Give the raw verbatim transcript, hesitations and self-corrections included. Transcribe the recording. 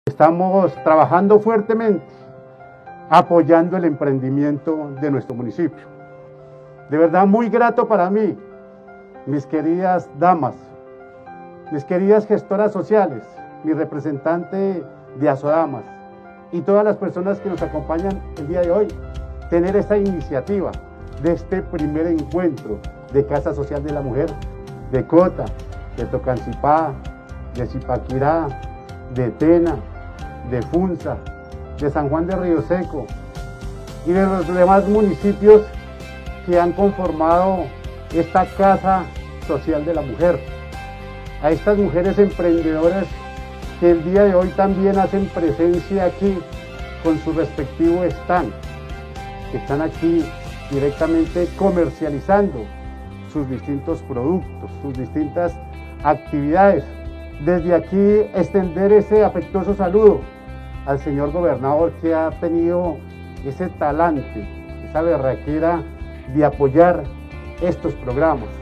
Estamos trabajando fuertemente, apoyando el emprendimiento de nuestro municipio. De verdad, muy grato para mí, mis queridas damas, mis queridas gestoras sociales, mi representante de Asodamas y todas las personas que nos acompañan el día de hoy, tener esta iniciativa de este primer encuentro de Casa Social de la Mujer de Cota, de Tocancipá, de Zipaquirá, de Tena, de Funza, de San Juan de Río Seco y de los demás municipios que han conformado esta Casa Social de la Mujer. A estas mujeres emprendedoras que el día de hoy también hacen presencia aquí con su respectivo stand, que están aquí directamente comercializando sus distintos productos, sus distintas actividades. Desde aquí extender ese afectuoso saludo al señor gobernador, que ha tenido ese talante, esa berraquera de apoyar estos programas.